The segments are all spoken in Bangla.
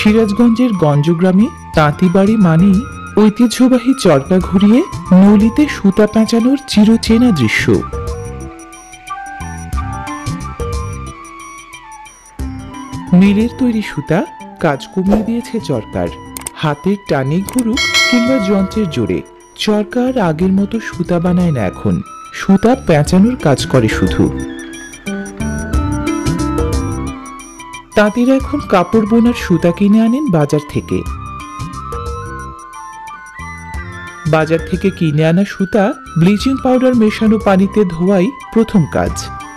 সিরাজগঞ্জের গঞ্জগ্রামে তাঁতিবাড়ি মানেই ঐতিহ্যবাহী চরকা ঘুরিয়ে নলিতে সুতা পেঁচানোর চিরচেনা দৃশ্য। মিলের তৈরি সুতা কাজ কমিয়ে দিয়েছে চরকার। হাতের টানে ঘুরুক কিংবা যন্ত্রের জোরে চরকা আর আগের মতো সুতা বানায় না, এখন সুতা পেঁচানোর কাজ করে শুধু। তাঁতিরা এখন কাপড় বোনার সুতা কিনে আনেন বাজার থেকে। বাজার থেকে কিনে আনা সুতা ব্লিচিং পাউডার মেশানো পানিতে ধোয়াই প্রথম কাজ।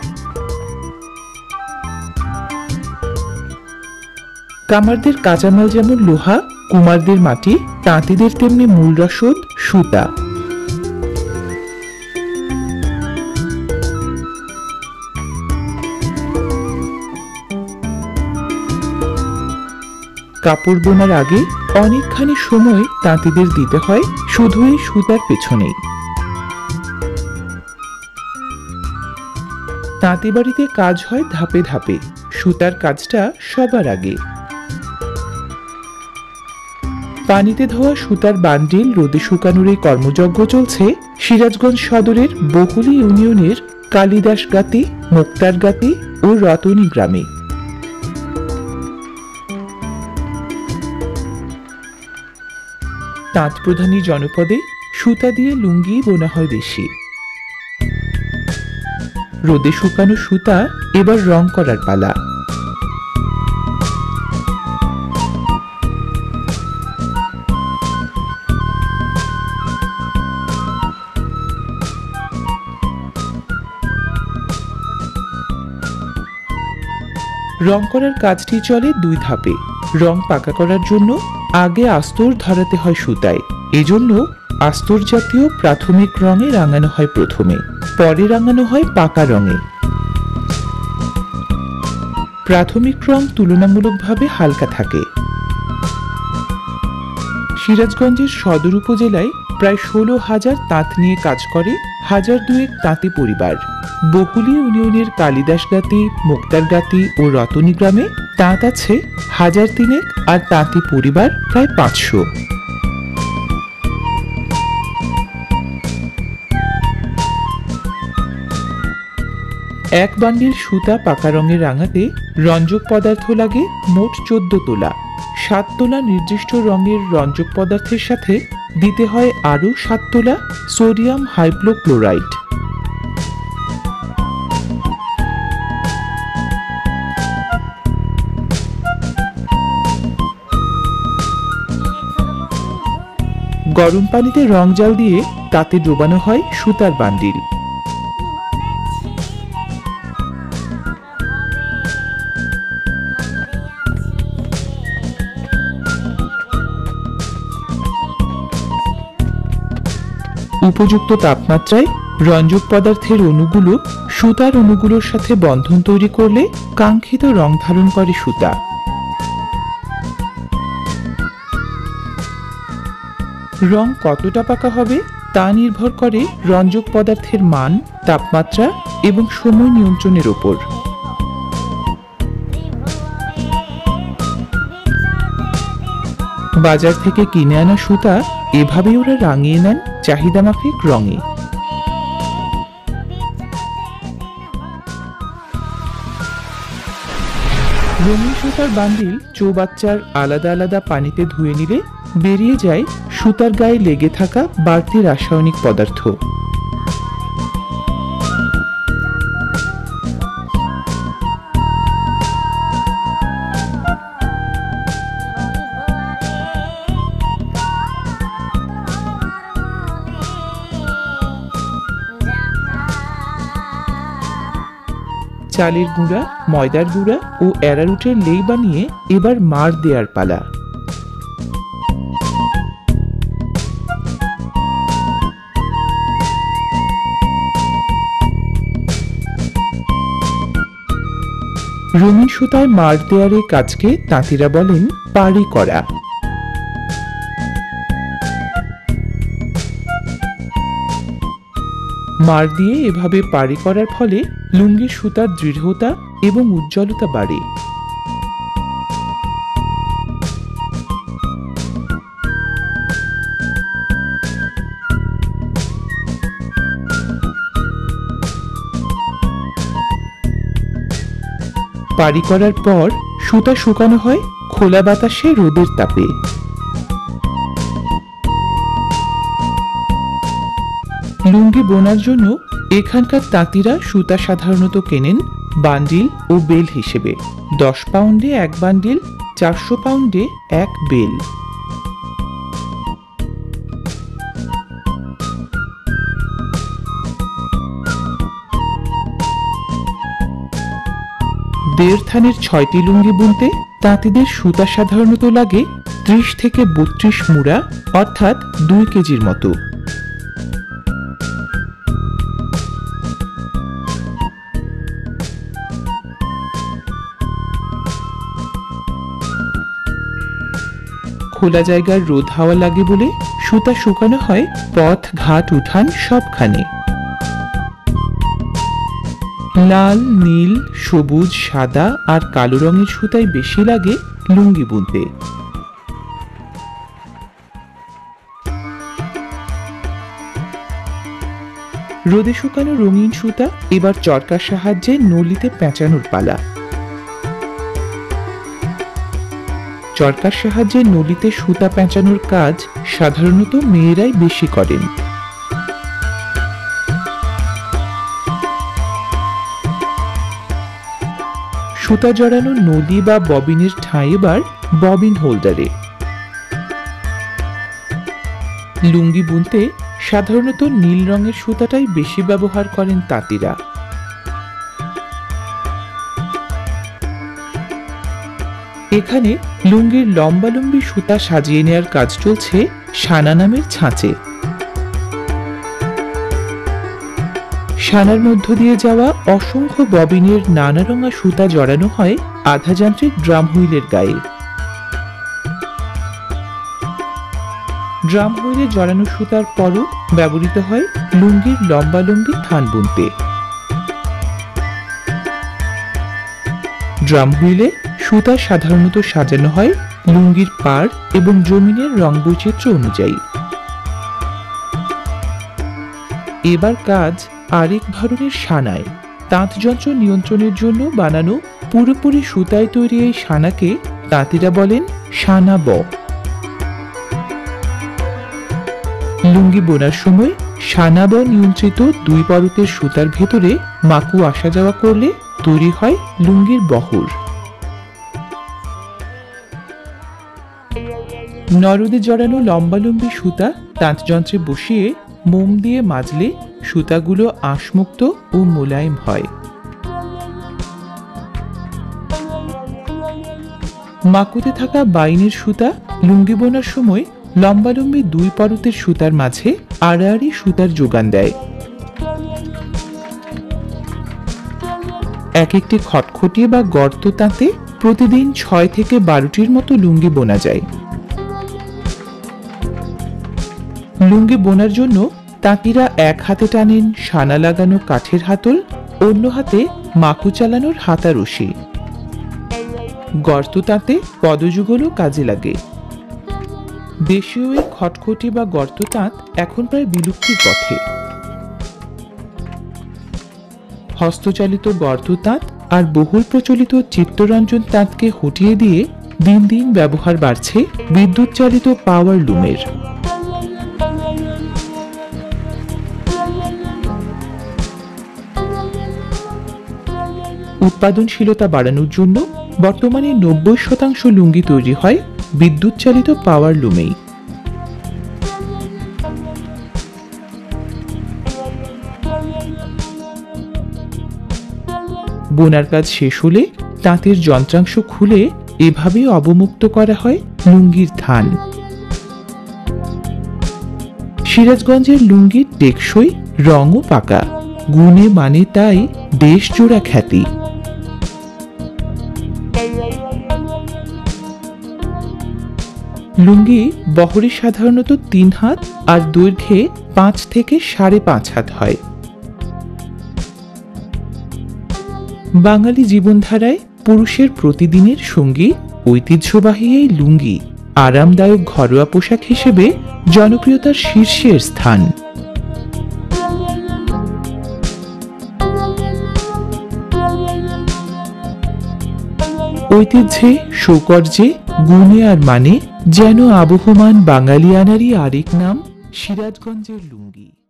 কামারদের কাঁচামাল যেমন লোহা, কুমারদের মাটি, তাঁতিদের তেমনি মূল রসদ সুতা। কাপড় বোনার আগে অনেকখানি সময় তাঁতিদের দিতে হয় শুধু এই সুতার পেছনেই। তাঁতি বাড়িতে কাজ হয় ধাপে ধাপে, সুতার কাজটা সবার আগে। পানিতে ধোয়া সুতার বান্ডিল রোদে শুকানোর এই কর্মযজ্ঞ চলছে সিরাজগঞ্জ সদরের বহুলি ইউনিয়নের কালিদাসগাতি, মুক্তারগাতি ও রতনী গ্রামে। তাঁত প্রধানী জনপদে সুতা দিয়ে লুঙ্গি বোনা হয় বেশি। রোদে শুকানো সুতা এবার রং করার পালা। রং করার কাজটি চলে দুই ধাপে। রং পাকা করার জন্য আগে আস্তর ধরাতে হয় সুতায়, এজন্য আস্তর জাতীয় প্রাথমিক রঙে রাঙানো হয় প্রথমে, পরে রাঙানো হয় পাকা রঙে। প্রাথমিক রং তুলনামূলকভাবে হালকা থাকে। সিরাজগঞ্জের সদর উপজেলায় প্রায় 16,000 তাঁত নিয়ে কাজ করে 1,002 তাঁতি পরিবার। বহুলি ইউনিয়নের কালিদাসগাতি, মুক্তারগাতি ও রতনী গ্রামে তাঁত আছে 1,003 আর তাঁতি পরিবার প্রায় 500। এক বান্ডিল সুতা পাকা রঙে রাঙাতে রঞ্জক পদার্থ লাগে মোট 14 তোলা। 7 তোলা নির্দিষ্ট রঙের রঞ্জক পদার্থের সাথে দিতে হয় আরও 7 তোলা সোডিয়াম হাইপ্লোক্লোরাইড। গরম পানিতে রং জাল দিয়ে তাতে ডোবানো হয় সুতার বান্ডিল। উপযুক্ত তাপমাত্রায় রঞ্জক পদার্থের অণুগুলো সুতার অণুগুলোর সাথে বন্ধন তৈরি করলে কাঙ্ক্ষিত রং ধারণ করে সুতা। রং কতটা পাকা হবে তা নির্ভর করে রঞ্জক পদার্থের মান, তাপমাত্রা এবং সময় নিয়ন্ত্রণের উপর। বাজার থেকে কিনে আনা সুতা এভাবে ওরা রাঙিয়ে নেন চাহিদা মাফিক রঙে। রঙিন সুতার বান্ডিল চৌবাচ্চার আলাদা আলাদা পানিতে ধুয়ে নিলে বেরিয়ে যায় সুতার গায়ে লেগে থাকা বাড়তি রাসায়নিক পদার্থ। চালের গুঁড়া, ময়দার গুঁড়া ও অ্যারারুটের লেই বানিয়ে এবার মার দেওয়ার পালা। রঙিন সুতায় মার দেওয়ার এই কাজকে তাঁতিরা বলেন পাড়ি করা। মার দিয়ে এভাবে পাড়ি করার ফলে লুঙ্গির সুতার দৃঢ়তা এবং উজ্জ্বলতা বাড়ে। পাড়ি করার পর সুতা শুকানো হয় খোলা বাতাসে রোদের তাপে। লুঙ্গি বোনার জন্য এখানকার তাঁতিরা সুতা সাধারণত কেনেন বান্ডিল ও বেল হিসেবে। 10 পাউন্ডে 1 বান্ডিল, 400 পাউন্ডে 1 বেল। দেড় থানের 6টি লুঙ্গি বুনতে তাঁতিদের সুতা সাধারণত লাগে 30 থেকে 32 মুড়া, অর্থাৎ 2 কেজির মতো। খোলা জায়গার রোদ হাওয়া লাগে বলে সুতা শুকানো হয় পথ, ঘাট, উঠান সবখানে। লাল, নীল, সবুজ, সাদা আর কালো রঙের সুতাই বেশি লাগে লুঙ্গি বুনতে। রোদে শুকানো রঙিন সুতা এবার চরকার সাহায্যে নলিতে পেঁচানোর পালা। চরকার সাহায্যে নলিতে সুতা পেঁচানোর কাজ সাধারণত মেয়েরাই বেশি করেন। সুতা জড়ানো নলি বা ববিনের ঠাঁই এবার ববিন হোল্ডারে। লুঙ্গি বুনতে সাধারণত নীল রঙের সুতাটাই বেশি ব্যবহার করেন তাঁতিরা। এখানে লুঙ্গির লম্বালম্বি সুতা সাজিয়ে নেয়ার কাজ চলছে সানা নামের ছাঁচে। সানার মধ্য দিয়ে যাওয়া অসংখ্য ববিনের নানা রঙা সুতা জড়ানো হয় আধা যান্ত্রিক ড্রাম হুইলের গায়ে। ড্রাম হুইলে জড়ানো সুতার পরও ব্যবহৃত হয় লুঙ্গির লম্বালম্বি থান বুনতে। ড্রাম হুইলে সুতা সাধারণত সাজানো হয় লুঙ্গির পাড় এবং জমিনের রং বৈচিত্র্য অনুযায়ী। এবার কাজ আরেক ধরনের সানায়। তাঁতযন্ত্র নিয়ন্ত্রণের জন্য বানানো পুরোপুরি সুতায় তৈরি এই সানাকে তাঁতিরা বলেন সানা ব। লুঙ্গি বোনার সময় সানা ব নিয়ন্ত্রিত 2 পরতের সুতার ভেতরে মাকু আসা যাওয়া করলে তৈরি হয় লুঙ্গির বহর। নরদে জড়ানো লম্বালম্বি সুতা তাঁতযন্ত্রে বসিয়ে মোম দিয়ে মাজলে সুতাগুলো আঁশমুক্ত ও মোলায়েম হয়। মাকুতে থাকা বাইনের সুতা লুঙ্গি বোনার সময় লম্বালম্বি 2 পরতের সুতার মাঝে আড়াআড়ি সুতার যোগান দেয়। এক একটি খটখটি বা গর্ত তাঁতে প্রতিদিন 6 থেকে 12টির মতো লুঙ্গি বোনা যায়। লুঙ্গি বোনার জন্য তাঁতিরা এক হাতে টানেন সানা লাগানো কাঠের হাতল, অন্য হাতে মাকু চালানোর হাতা রশি। গর্ত তাঁতে পদযুগলও কাজে লাগে। দেশীয় এই খটখটি বা গর্ত তাঁত এখন প্রায় বিলুপ্তির পথে। হস্তচালিত গর্ত তাঁত আর বহুল প্রচলিত চিত্তরঞ্জন তাঁতকে হটিয়ে দিয়ে দিন দিন ব্যবহার বাড়ছে বিদ্যুৎ চালিত পাওয়ার লুমের। উৎপাদনশীলতা বাড়ানোর জন্য বর্তমানে 90% লুঙ্গি তৈরি হয় বিদ্যুৎ চালিত পাওয়ার লুমেই। বোনার কাজ শেষ হলে তাঁতের যন্ত্রাংশ খুলে এভাবে অবমুক্ত করা হয় লুঙ্গির থান। সিরাজগঞ্জের লুঙ্গির টেকসই, রঙও পাকা, গুণে মানে তাই দেশ জোড়া খ্যাতি। লুঙ্গি বহরে সাধারণত 3 হাত আর দৈর্ঘ্যে 5 থেকে 5.5 হাত হয়। বাঙালি জীবনধারায় পুরুষের প্রতিদিনের সঙ্গী ঐতিহ্যবাহী এই লুঙ্গি আরামদায়ক ঘরোয়া পোশাক হিসেবে জনপ্রিয়তার শীর্ষের স্থান। ঐতিহ্যে, সৌকর্যে, গুণে আর মানে যেন আবহমান বাঙালিয়ানারই আরেক নাম সিরাজগঞ্জের লুঙ্গি।